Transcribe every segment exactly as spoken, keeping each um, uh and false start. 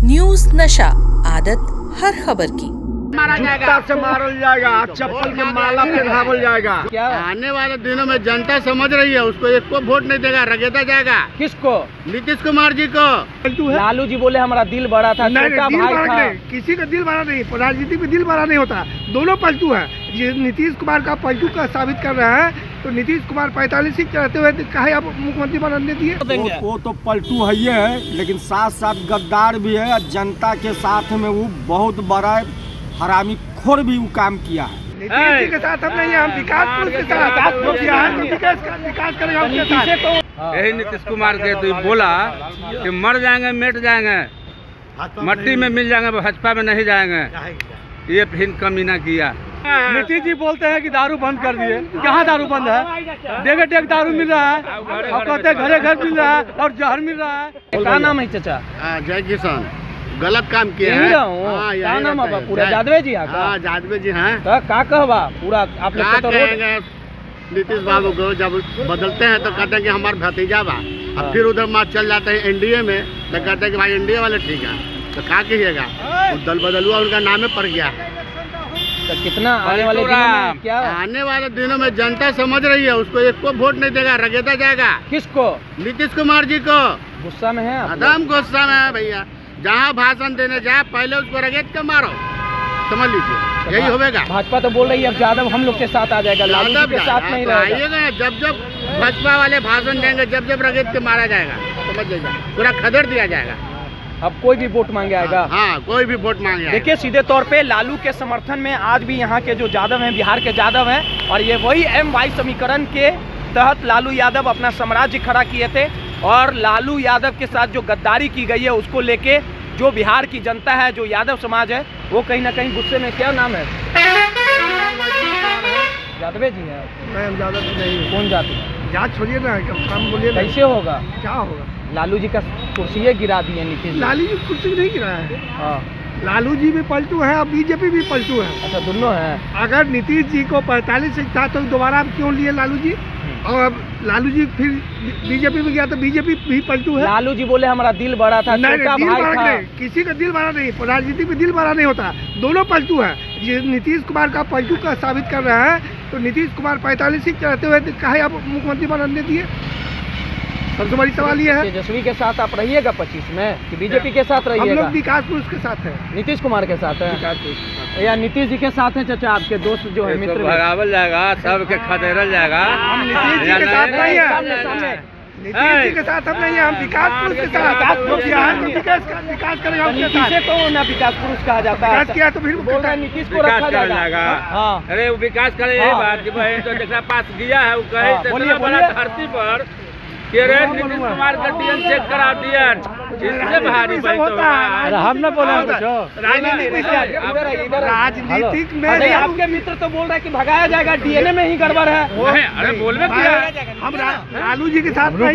News नशा, आदत हर खबर की। जूता से मारल जाएगा, चप्पल के माला पहनावल जाएगा। क्या आने वाले दिनों में जनता समझ रही है, उसको एक को वोट नहीं देगा, रगेदा जाएगा। किसको? नीतीश कुमार जी को। लालू जी बोले हमारा दिल बड़ा था, छोटा भाई था। नहीं, किसी का दिल बड़ा नहीं, राजनीति में दिल बड़ा नहीं होता। दोनों पलटू है। ये नीतीश कुमार का पलटू का साबित कर रहे हैं, तो नीतीश कुमार पैंतालीस सीट रहते हुए कहे आप मुख्यमंत्री बनने दिए। वो, वो तो पलटू है ही है, लेकिन साथ साथ गद्दार भी है। जनता के साथ में वो बहुत बड़ा हरामी खोर भी वो काम किया है। नीतीश जी के साथ हम नहीं है, हम विकास पुरुष के साथ विकास विकास करेंगे उनके साथ। यही नीतीश कुमार के तो बोला कि मर जाएंगे मिट जाएंगे, मट्टी में मिल जाएंगे, भाजपा में नहीं जाएंगे। ये फिर कमी ना किया। नीतीश जी बोलते हैं कि दारू बंद कर दिए। कहाँ दारू बंद है? डेग डेग दारू मिल रहा है और कहते हैं घरे घर मिल रहा है और जहर मिल रहा है। क्या नाम है चाचा? जय किसान। गलत काम किए हैं। हाँ, क्या नाम है पूरा? जादवे जी हैं? हाँ, जादवे जी हैं। तो क्या कहवा पूरा आप लोग तो कहेंगे नीतीश बाबू को जब बदलते हैं तो कहते हैं कि हमारे भतीजा बा, अब फिर उधर मार चल जाते हैं एनडीए में तो कहते हैं कि भाई एनडीए वाले ठीक है। तो क्या कहिएगा, दल बदलुआ उनका नामे पड़ गया। तो कितना आने वाले दिनों में क्या आने वाले दिनों में जनता समझ रही है, उसको एक को वोट नहीं देगा, रगेदा जाएगा। किसको? नीतीश कुमार जी को। गुस्सा में है? एकदम गुस्सा में है भैया। जहाँ भाषण देने जाए पहले उसको रगेद के मारो, समझ लीजिए यही होगा। भाजपा तो बोल रही है अब यादव हम लोग के साथ आ जाएगा, लालू जी के साथ नहीं रहेगा। जब जब भाजपा वाले भाषण देंगे, जब जब रगेद के मारा जाएगा, समझ लीजिए पूरा खदेड़ दिया जाएगा। अब कोई भी वोट मांगे आएगा। हाँ, कोई भी वोट मांगे। देखिए सीधे तौर पे लालू के समर्थन में आज भी यहाँ के जो यादव हैं, बिहार के यादव हैं, और ये वही एम वाई समीकरण के तहत लालू यादव अपना साम्राज्य खड़ा किए थे। और लालू यादव के साथ जो गद्दारी की गई है उसको लेके जो बिहार की जनता है, जो यादव समाज है, वो कहीं ना कहीं गुस्से में। क्या नाम है? यादवे जी है? नहीं, कौन जाति? जात छोड़िए ना, काम बोलिए। कैसे होगा? क्या होगा? लालू जी का कुर्सी गिरा दिए नीतीश। लालू जी कुर्सी नहीं गिराया है। हाँ, लालू जी भी पलटू है और बीजेपी भी पलटू है। अच्छा, दोनों हैं। अगर नीतीश जी को पैंतालीस सीट था तो दोबारा आप क्यों लिए लालू जी? और अब लालू जी फिर बीजेपी में गया तो बीजेपी भी पलटू है। लालू जी बोले हमारा दिल बड़ा था, छोटा भाई था। नहीं, किसी का दिल बड़ा नहीं, राजनीति में दिल बड़ा नहीं होता। दोनों पलटू है। ये नीतीश कुमार का पलटू का साबित कर रहे हैं, तो नीतीश कुमार पैंतालीस सीट रहते हुए कहे आप मुख्यमंत्री बनने दिए। सबसे बड़ी सवाल ये है, तेजस्वी के साथ आप रहिएगा पच्चीस में कि बीजेपी के साथ रहिएगा? हम लोग विकास पुरुष के साथ है। नीतीश कुमार के साथ है या नीतीश जी के साथ है? चाचा आपके दोस्त जो है मित्र भगावल जाएगा, सबके खदेड़ल जाएगा। हम नीतीश जी के साथ नहीं है, नीतीश जी के साथ हम नहीं है, हम विकास पुरुष के साथ। विकास करेगा नीतीश को ना विकास पुरुष कहा जाता है। विकास किया तो फिर बोल रहा है नीतीश को रखा जाएगा। हाँ, अरे वो विकास करे यही बात तो जैसा पास गया है वो कहे बड़ा धरती पर नीतीश कुमार का डी एन चेक करा दिया, इससे भारी होता है। हम न बोले राजनीतिक में आपके मित्र तो बोल रहे हैं कि भगाया जाएगा, डीएनए में ही गड़बड़ है। अरे बोलवे क्या? हम लालू जी के साथ नहीं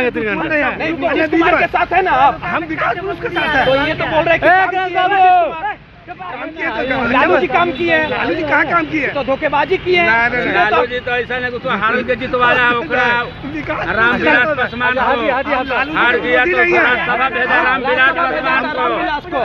के साथ है ना, हम विकास पुरुष के साथ है। तो ये तो बोल रहे हैं लालू जी काम किए हैं। लालू जी कहाँ काम किए? तो धोखेबाजी किए हैं। लालू जी तो ऐसा नहीं कुछ हार के जितवाया, ओकरा रामविलास पासवान को हार गया तो सभा भेजा रामविलास पासवान को।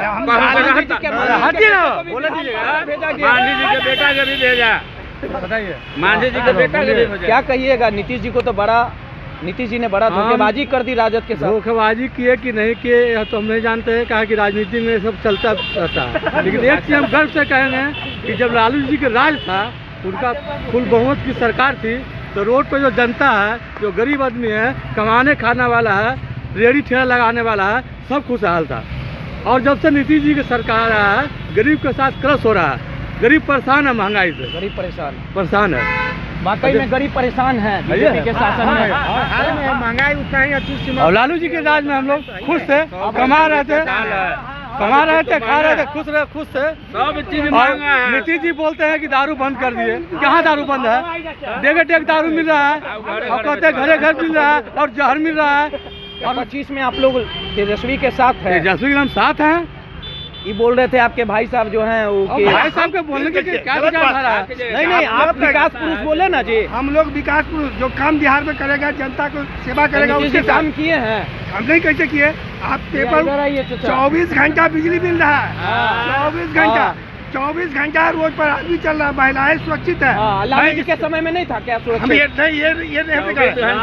मांझी जी के बेटा के भी भेजा। बताइए, मांझी जी के बेटा के भी भेजा। क्या कहिएगा? नीतीश जी को तो बड़ा नीतीश जी ने बड़ा धोखेबाजी कर दी राजद के साथ। धोखेबाजी किए कि नहीं किए तो हम नहीं जानते हैं, कहा कि राजनीति में सब चलता रहता है। लेकिन एक चीज हम गर्व से कहेंगे कि जब लालू जी के राज था, उनका फुल बहुमत की सरकार थी, तो रोड पर जो जनता है, जो गरीब आदमी है, कमाने खाने वाला है, रेहड़ी ठेला लगाने वाला है, सब खुशहाल था। और जब से नीतीश जी की सरकार आया है, गरीब के साथ क्रश हो रहा है। गरीब परेशान है महंगाई से। गरीब परेशान परेशान है, वाकई में गरीब परेशान है बीजेपी के शासन में। महंगाई उतना ही अच्छी। और लालू जी के राज में हम लोग खुश थे, कमा रहे थे कमा रहे थे खा रहे थे, खुश रहे खुश थे। सब चीज नीतीश जी बोलते हैं कि दारू बंद कर दिए। कहाँ दारू बंद है? डेग डेग दारू मिल रहा है और कहते हैं घरे घर मिल रहा है और जहर मिल रहा है। और पच्चीस में आप लोग तेजस्वी के साथ है? तेजस्वी के हम साथ हैं। ये बोल रहे थे आपके भाई साहब जो हैं वो कि भाई साहब के बोलने के क्या विचारधारा है? नहीं नहीं, आप विकास पुरुष बोले ना जी। हम लोग विकास पुरुष, जो काम बिहार में करेगा, जनता को सेवा करेगा, उसके काम किए हैं। हम नहीं कैसे किए? आप पेपर चौबीस घंटा बिजली मिल रहा है, चौबीस घंटा चौबीस घंटा रोड पर आदमी चल रहा है, महिलाएं सुरक्षित है। लालू जी के समय में नहीं था क्या सुरक्षित? हम ये नहीं ये ये नहीं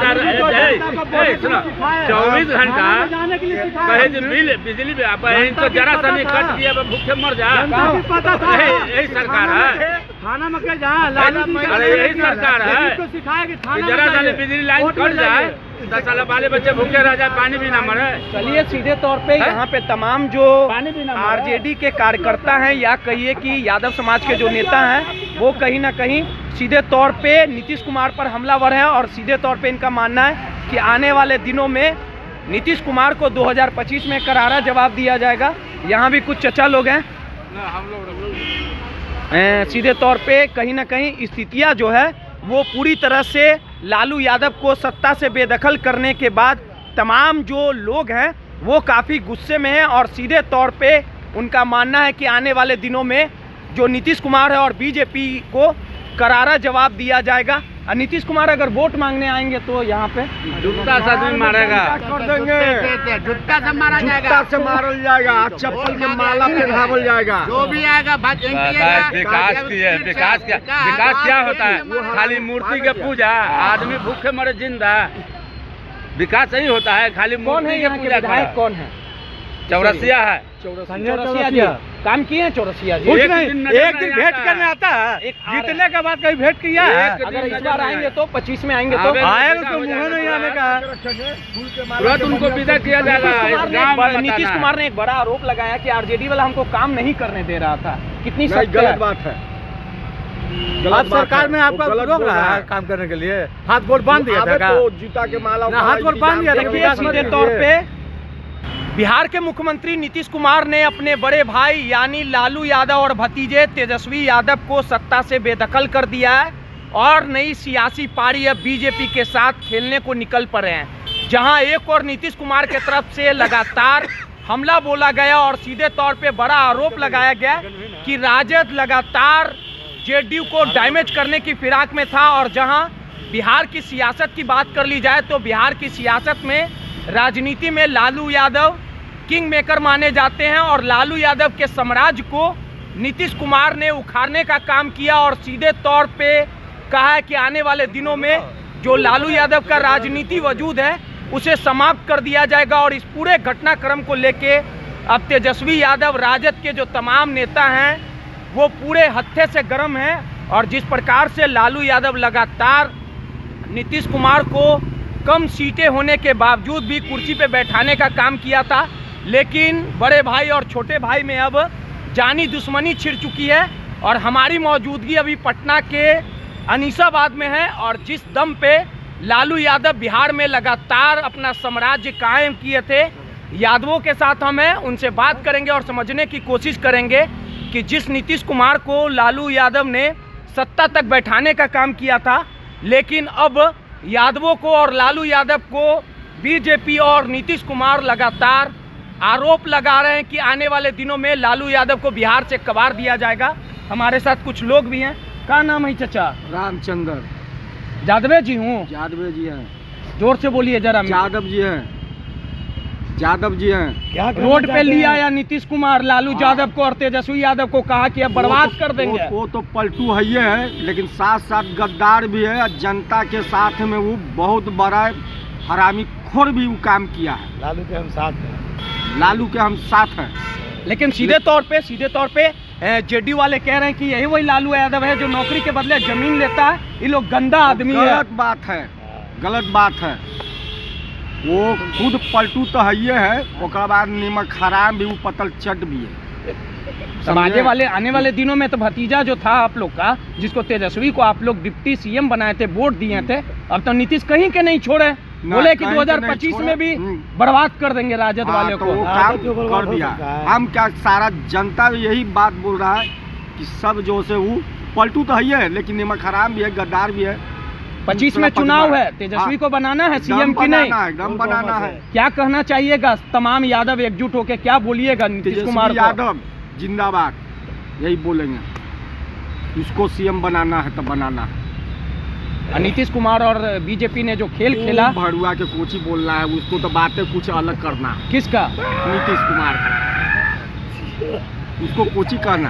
चौबीस घंटा कहे जो बिल बिजली तो जरा सा नहीं कट दिया भूखे मर जा, यही सरकार है। थाना में क्या जहाँ अरे यही सरकार है, सिखाया कि जरा सा बिजली लाइन कट जाए दस साल वाले बच्चे भूखे रह जाए, पानी भी ना मरे। चलिए सीधे तौर पे यहाँ पे तमाम जो आरजेडी के कार्यकर्ता हैं या कहिए कि यादव समाज के जो नेता हैं वो कहीं ना कहीं सीधे तौर पे नीतीश कुमार पर हमलावर हैं और सीधे तौर पे इनका मानना है कि आने वाले दिनों में नीतीश कुमार को दो हज़ार पच्चीस में करारा जवाब दिया जाएगा। यहाँ भी कुछ चचा लोग हैं, सीधे तौर पे कहीं ना कहीं स्थितियाँ जो है वो पूरी तरह से लालू यादव को सत्ता से बेदखल करने के बाद तमाम जो लोग हैं वो काफ़ी गुस्से में हैं और सीधे तौर पे उनका मानना है कि आने वाले दिनों में जो नीतीश कुमार है और बीजेपी को करारा जवाब दिया जाएगा। और नीतीश कुमार अगर वोट मांगने आएंगे तो यहाँ पे जूता से आदमी मारेगा, कर देंगे, जुट्टा से मारा जूता जाएगा, से मारल जाएगा, चप्पल के माला पहनावल जाएगा। जो भी आएगा विकास की है, विकास क्या विकास क्या होता है? खाली मूर्ति के पूजा, आदमी भूखे मरे जिंदा, विकास सही होता है? खाली मूर्ति के पूजा। विधायक कौन है? चौरसिया है, चौरसिया जी काम किए हैं। चौरसिया जी एक दिन एक दिन भेंट करने आता है, जीतने के बाद कभी भेंट किया है? अगर इस बार आएंगे तो पच्चीस में आएंगे तो आएगा, उसको मुँह नहीं आने का है। तुरंत उनको विदा किया जाएगा। नीतीश कुमार ने एक बड़ा आरोप लगाया कि आरजेडी वाला हमको काम नहीं करने दे रहा था। कितनी गलत बात है। आप सरकार में आपका रोक रहा है काम करने के लिए, हाथ गोड़ बांध दिया था, तो जूता के माला हाथ गोड़ बांध दिया था। सीधे तौर पे बिहार के मुख्यमंत्री नीतीश कुमार ने अपने बड़े भाई यानी लालू यादव और भतीजे तेजस्वी यादव को सत्ता से बेदखल कर दिया है और नई सियासी पारी अब बीजेपी के साथ खेलने को निकल पड़े हैं, जहां एक और नीतीश कुमार के तरफ से लगातार हमला बोला गया और सीधे तौर पे बड़ा आरोप लगाया गया कि राजद लगातार जेडीयू को डैमेज करने की फिराक में था। और जहां बिहार की सियासत की बात कर ली जाए तो बिहार की सियासत में राजनीति में लालू यादव किंग मेकर माने जाते हैं और लालू यादव के साम्राज्य को नीतीश कुमार ने उखाड़ने का काम किया और सीधे तौर पे कहा है कि आने वाले दिनों में जो लालू यादव का राजनीति वजूद है उसे समाप्त कर दिया जाएगा। और इस पूरे घटनाक्रम को लेके अब तेजस्वी यादव राजद के जो तमाम नेता हैं वो पूरे हत्थे से गर्म हैं और जिस प्रकार से लालू यादव लगातार नीतीश कुमार को कम सीटें होने के बावजूद भी कुर्सी पे बैठाने का काम किया था, लेकिन बड़े भाई और छोटे भाई में अब जानी दुश्मनी छिड़ चुकी है। और हमारी मौजूदगी अभी पटना के अनीसाबाद में है और जिस दम पे लालू यादव बिहार में लगातार अपना साम्राज्य कायम किए थे, यादवों के साथ हम हैं, उनसे बात करेंगे और समझने की कोशिश करेंगे कि जिस नीतीश कुमार को लालू यादव ने सत्ता तक बैठाने का काम किया था, लेकिन अब यादवों को और लालू यादव को बीजेपी और नीतीश कुमार लगातार आरोप लगा रहे हैं कि आने वाले दिनों में लालू यादव को बिहार से कबार दिया जाएगा। हमारे साथ कुछ लोग भी हैं। क्या नाम है चाचा? रामचंद्र यादव जी हूँ। यादव जी हैं। जोर से बोलिए जरा। यादव जी हैं, यादव जी हैं। क्या रोड पे लिया या नीतीश कुमार लालू यादव को और तेजस्वी यादव को कहा कि अब बर्बाद कर देंगे? वो, वो तो पलटू है ही है, लेकिन साथ साथ गद्दार भी है। जनता के साथ में वो बहुत बड़ा हरामी खोर भी वो काम किया है। लालू के हम साथ हैं, लालू के हम साथ हैं। लेकिन सीधे तौर पे सीधे तौर पे जेडीयू वाले कह रहे हैं कि यही वही लालू यादव है जो नौकरी के बदले जमीन लेता है। ये लोग गंदा आदमी है। गलत बात है, गलत बात है। वो खुद पलटू तो है ही है, उसके बाद निमक हराम भी, वो पतल चट भी है। समाजे वाले आने वाले दिनों में तो भतीजा जो था आप लोग का, जिसको तेजस्वी को आप लोग डिप्टी सीएम बनाए थे, वोट दिए थे, अब तो नीतीश कहीं के नहीं छोड़े, बोले कि दो हज़ार पच्चीस में भी बर्बाद कर देंगे राजद वाले तो को। वो काम कर दिया। हम क्या, सारा जनता भी यही बात बोल रहा है कि सब जो से वो पलटू तो है है, लेकिन निमक हराम भी है, गद्दार भी है। पच्चीस में चुनाव है, तेजस्वी को बनाना है सीएम की नहीं, एकदम बनाना है। क्या कहना चाहिएगा तमाम यादव एकजुट होके, क्या बोलिएगा नीतीश कुमार को? यादव जिंदाबाद, यही बोलेंगे। इसको सीएम बनाना है तो बनाना है। और नीतीश कुमार और बीजेपी ने जो खेल खेला, भड़ुआ के कोची बोलना है, उसको तो बातें कुछ अलग करना। किसका? नीतीश कुमार का, उसको कोची करना।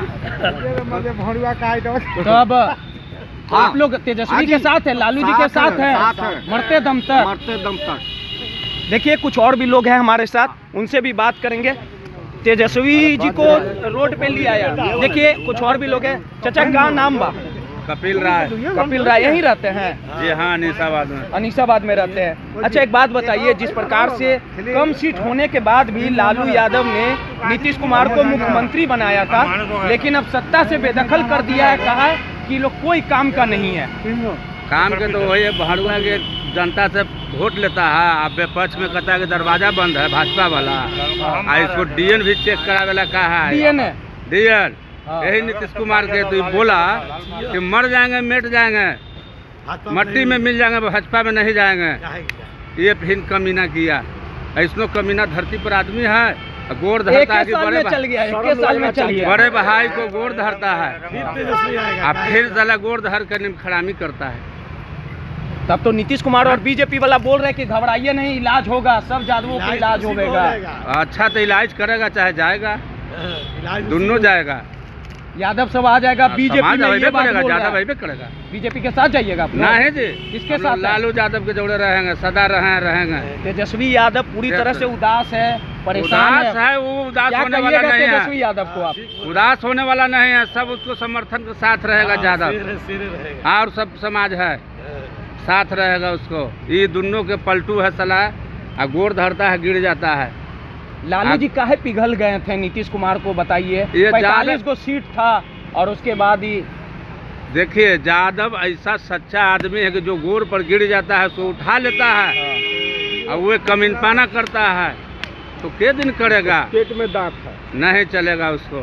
तो अब आप लोग तेजस्वी के साथ है, लालू जी के साथ है, मरते दम तक, मरते दम तक। देखिए कुछ और भी लोग हैं हमारे साथ, उनसे भी बात करेंगे। तेजस्वी जी को रोड पे ले आया, देखिए कुछ और भी लोग हैं। चाचा का नाम बा? कपिल राय। कपिल राय यहीं रहते हैं? जी हाँ, अनीसाबाद में। अनीसाबाद में रहते हैं। अच्छा एक बात बताइए, जिस प्रकार से कम सीट होने के बाद भी लालू यादव ने नीतीश कुमार को मुख्यमंत्री बनाया था, लेकिन अब सत्ता से बेदखल कर दिया है, कहा है कि लोग कोई काम का नहीं है। काम के तो वही भड़ुआ के जनता से वोट लेता है, अब विपक्ष में कहता है कि दरवाजा बंद है भाजपा वाला, और इसको डीएन भी चेक करावेला कहा है। डीएन है? डीएन यही नीतीश कुमार के तो बोला कि मर जाएंगे मिट जाएंगे, मट्टी में मिल जाएंगे, भाजपा में नहीं जाएंगे। ये फिर कमीना किया, ऐसनो कमीना धरती पर आदमी है, गोड़ धरता है कि बड़े चल गया, एक साल में चल गया, बड़े भाई को गोड़ धरता है, अब फिर साला गोड़ धर कर खरामी करता है। तब तो नीतीश कुमार और बीजेपी वाला बोल रहे हैं कि घबराइए नहीं, इलाज होगा, सब जादवों का इलाज होगा। अच्छा तो इलाज करेगा चाहे जाएगा, दोनों जाएगा। यादव सब आ जाएगा, बीजेपी में ये बात बोल रहा है। वही करेगा, बीजेपी के साथ जाइएगा आप? नहीं जी, किसके साथ? लालू यादव के जोड़े रहेंगे, सदा रहे रहेंगे। तेजस्वी यादव पूरी तरह से उदास है, परेशान उदास है, वो उदास होने वाला नहीं है। तेजस्वी यादव को आप? उदास होने वाला नहीं है, सब उसको समर्थन के साथ रहेगा यादव, और सब समाज है साथ रहेगा उसको। ये दोनों के पलटू है सलाह, गोड़ धरता है गिर जाता है। लालू जी काहे पिघल गए थे नीतीश कुमार को बताइए? पैंतालीस को सीट था और उसके बाद ही देखिए यादव ऐसा सच्चा आदमी है कि जो गोड़ पर गिर जाता है उसको उठा लेता है, और वो कमीनपाना करता है तो के दिन करेगा? पेट में दांत है, नहीं चलेगा उसको।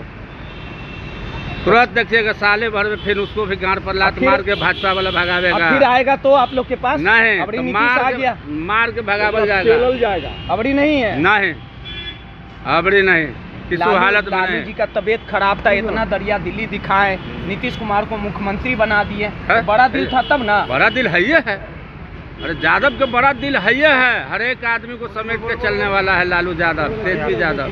तुरंत देखिएगा साले भर में फिर उसको भी गांड पर लात मार के भाजपा वाला भगावेगा। फिर आएगा तो आप लोग के पास? नहीं, अबड़ी तो नीतीश मार आ गया, मार के भगावल जाएगा। जाएगा अबड़ी नहीं है? नहीं, अबड़ी नहीं, किसी हालत में लालू जी का तबीयत खराब था, इतना दरिया दिल्ली दिखाए, नीतीश कुमार को मुख्यमंत्री बना दिए, तो बड़ा दिल था तब ना? बड़ा दिल है ये है, अरे यादव का बड़ा दिल है ये है, हर एक आदमी को समेट के चलने वाला है लालू यादव, तेजस्वी यादव।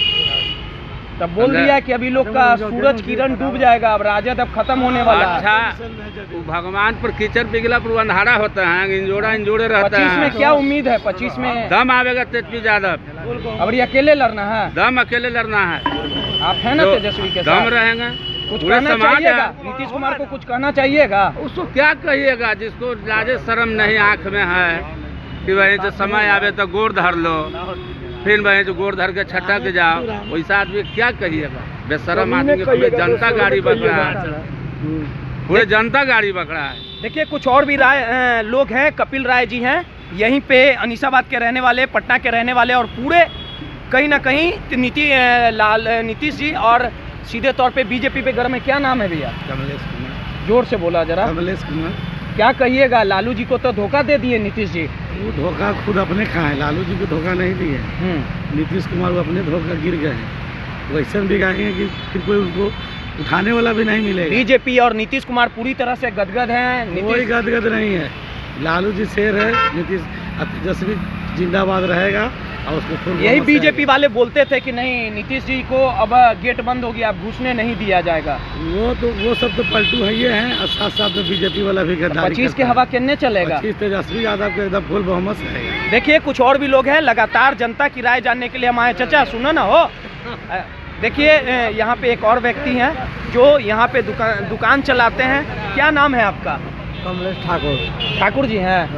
तब बोल दिया कि अभी लोग का सूरज किरण डूब जाएगा, अब राजद अब खत्म होने वाला। अच्छा, वो भगवान पर कीचड़ पिघला पर अंधारा होता है, इंजोड़ा इंजोड़े रहता है। पच्चीस में क्या उम्मीद है? पच्चीस में दम आवेगा तेजस्वी यादव। अब अकेले लड़ना है? दम अकेले लड़ना है। आप है ना तेजस्वी के साथ? दम रहेंगे। कुछ कहना चाहिएगा नीतीश कुमार को? कुछ कहना चाहिएगा उसको? क्या कहिएगा, जिसको लाजे शर्म नहीं आँख में है कि वही जो समय आवे तो गोड़ धर लो, फिर वही जो गोड़ धर के छटक जाओ, वैसा आदमी क्या कहिएगा? बेशरम आदमी, पूरे जनता गाड़ी पकड़ा है, पूरे जनता गाड़ी पकड़ा है। देखिए कुछ और भी राय लोग हैं, कपिल राय जी हैं, यहीं पे अनीसाबाद के रहने वाले, पटना के रहने वाले, और पूरे कहीं ना कहीं नीति लाल नीतीश जी और सीधे तौर पे बीजेपी पे घर में क्या नाम है भैया? कमलेश कुमार। जोर से बोला जरा। कमलेश कुमार। क्या कहिएगा, लालू जी को तो धोखा दे दिए नीतीश जी। वो धोखा खुद अपने खाए, लालू जी को धोखा नहीं दिए। नीतीश कुमार वो अपने धोखा गिर गए हैं, वैसे भी गाएंगे कि फिर कोई उनको उठाने वाला भी नहीं मिलेगा। बीजेपी और नीतीश कुमार पूरी तरह से गदगद हैं। कोई गदगद नहीं है, लालू जी शेर है, नीतीश तेजस्वी जिंदाबाद रहेगा। और उसको यही बीजेपी वाले बोलते थे कि नहीं नीतीश जी को अब गेट बंद हो गया, अब घुसने नहीं दिया जाएगा। वो तो वो सब तो पलटू है ये हैं, और साथ साथ में बीजेपी वाला भी गद्दारी। पच्चीस के हवा कितने चलेगा? पच्चीस तेजस्वी यादव के एकदम फुल बहुमत रहेगा। देखिए कुछ और भी लोग हैं, लगातार जनता की राय जानने के लिए हम आए। चाचा सुनो ना हो, देखिए यहाँ पे एक और व्यक्ति हैं जो यहाँ पे दुकान दुकान चलाते हैं। क्या नाम है आपका? कमलेश ठाकुर। ठाकुर जी हैं?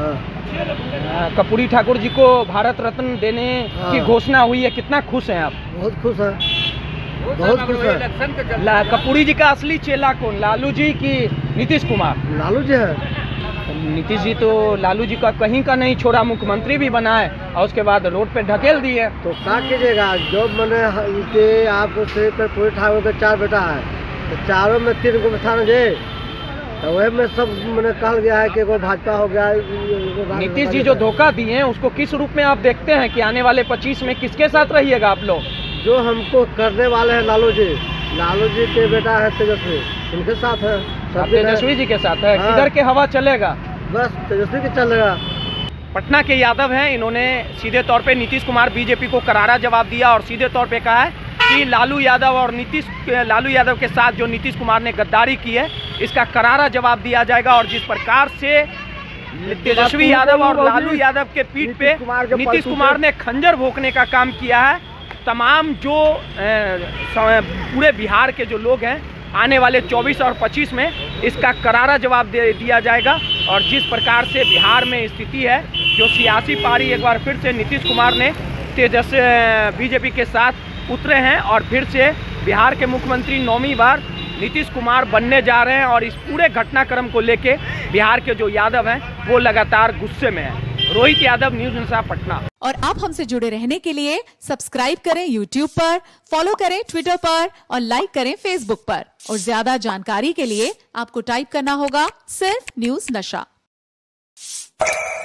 कपूरी ठाकुर जी को भारत रत्न देने की घोषणा हुई है, कितना खुश हैं आप? बहुत खुश है, बहुत खुश है। कपूरी जी का असली चेला कौन, लालू जी की नीतीश कुमार? लालू जी है। नीतीश जी तो लालू जी का कहीं का नहीं छोड़ा, मुख्यमंत्री भी बनाए और उसके बाद रोड पे ढकेल दिए। तो क्या कीजिएगा, जो मैंने आपको कपूरी ठाकुर का चार बेटा है, तो चारों में तीन को बैठा जे, तो वही में सब मैंने कहा गया है कि वो भाजपा हो गया। नीतीश जी जो धोखा दिए हैं उसको किस रूप में आप देखते हैं कि आने वाले पच्चीस में किसके साथ रहिएगा आप लोग? जो हमको करने वाले हैं लालू जी, लालू जी के बेटा है तेजस्वी, उनके साथ है। तेजस्वी जी के साथ है। किधर के हवा चलेगा? बस तेजस्वी के चलेगा। पटना के यादव हैं, इन्होंने सीधे तौर पे नीतीश कुमार बीजेपी को करारा जवाब दिया और सीधे तौर पे कहा है कि लालू यादव और नीतीश लालू यादव के साथ जो नीतीश कुमार ने गद्दारी की है इसका करारा जवाब दिया जाएगा। और जिस प्रकार से तेजस्वी यादव और लालू यादव के पीठ पे नीतीश कुमार ने खंजर भोंकने का काम किया है, तमाम जो पूरे बिहार के जो लोग हैं आने वाले चौबीस और पच्चीस में इसका करारा जवाब दे दिया जाएगा। और जिस प्रकार से बिहार में स्थिति है, जो सियासी पारी एक बार फिर से नीतीश कुमार ने तेजस्वी बीजेपी के साथ उतरे हैं और फिर से बिहार के मुख्यमंत्री नौवीं बार नीतीश कुमार बनने जा रहे हैं। और इस पूरे घटनाक्रम को लेके बिहार के जो यादव हैं वो लगातार गुस्से में हैं। रोहित यादव, न्यूज़ इंसा, पटना। और आप हमसे जुड़े रहने के लिए सब्सक्राइब करें यूट्यूब पर, फॉलो करें ट्विटर पर और लाइक करें फेसबुक पर। और ज्यादा जानकारी के लिए आपको टाइप करना होगा सिर्फ न्यूज़ नशा।